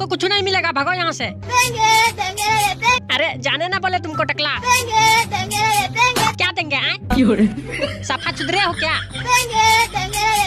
तुमको कुछ नहीं मिलेगा, भागो यहाँ से। अरे जाने ना बोले तुमको टकला। क्या देंगे? सफा चुदरे हो क्या?